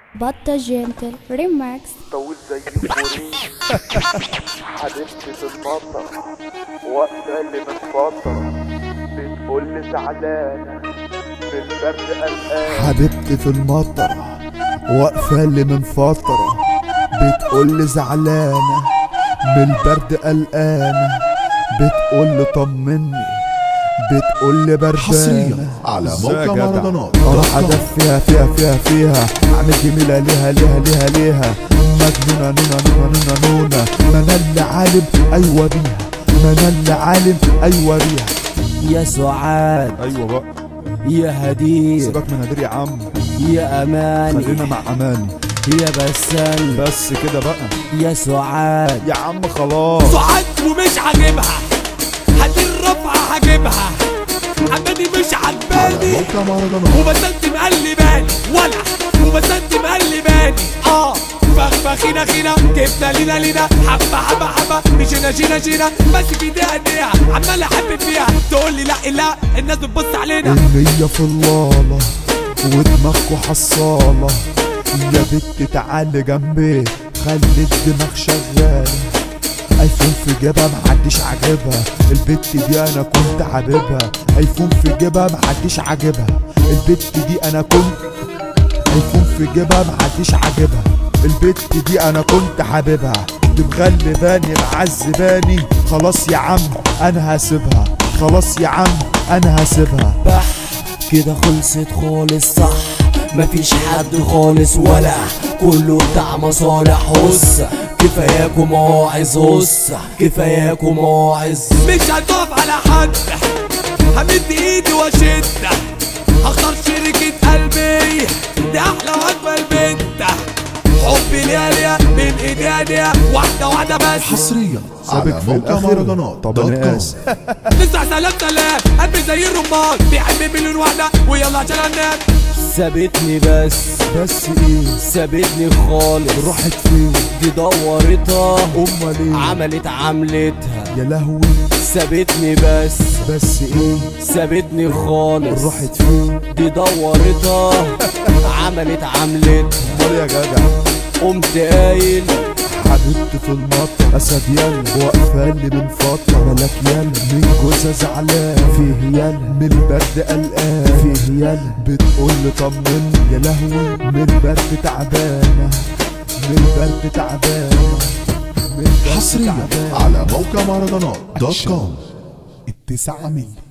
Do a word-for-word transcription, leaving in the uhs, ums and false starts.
بطة جنتل ريماكس. طول زي الفوري حبيبتي في المطر واقفة اللي متفطرة بتقول لي زعلانة في البرد قلقانة. حبيبتي في المطر واقفة اللي من فترة بتقول لي زعلانة من البرد قلقانة. بتقول لي طمني بتقول لي بردانة. حصريا على موقع مهرجانات اروح ادفيها فيها فيها فيها اعمل جميلة ليها ليها ليها ليها مجنونة نونة نونة نونة نونة. ما انا اللي عالم ايوه بيها، ما انا اللي عالم ايوه بيها. يا سعاد ايوه بقى يا هدير، سيبك من هدير يا عم، يا اماني خلينا مع اماني. يا بسام بس كده بقى يا سعاد يا عم خلاص. سعاد ومش عاجبها هدير رفعة هجيبها، اماني مش عجباني موقع مهرجانات وبسنت مقلباني ولا وبسنت مقلباني. اه فخفخينا خينا جبنا لينا لينا حبة حبة حبة مشينا جينا جينا بس في ايديها ايديها عمال احب فيها تقول لي لا لا الناس بتبص علينا. النية في اللالة ودماغكوا حصالة يا بت تعالي جنبي خلي الدماغ شغالة. ايفون في جيبها محدش عاجبها البت دي انا كنت حاببها. ايفون في جيبها محدش عاجبها البت دي انا كنت ايفون في جيبها محدش عاجبها البت دي انا كنت حاببها. دي مغلباني معذباني خلاص يا عم انا هسيبها، خلاص يا عم انا هسيبها. بح كده خلصت خالص صح، مفيش حد خالص ولا كله بتاع مصالح. هص كفاياكم مواعظ، هص كفاياكم مواعظ. مش هتقف على حد همد ايدي واشد، هختار شركة قلبي دي احلى واجمل بنت. حبي ليها ليها من ايديها ليها واحدة واحدة بس. حصريا سابق على في موقع الآخر. مهرجانات طب دوت أنا كوم. آسف. تسع سلام سلام قلبي زي الرمان بيحب مليون واحدة ويلا عشان انام. سابتني بس بس ايه سابتني خالص، راحت فين دي دورتها امال ايه عملت عملتها. يا لهوي سابتني بس بس ايه سابتني خالص، راحت فين دي دورتها عملت عملتها. امال يا جدع قمت قايل حبيبتي في المطر اسد يلا واقفه لي من فتره مالك يلا من جوزها زعلان فيه يلا من البرد قلقان فيه يلا بتقول لي طمني يا لهوي من البرد تعبانه من البرد تعبانه من البرد حصريا تعبانة. على موقع مهرجانات دوت كوم. التسعة مية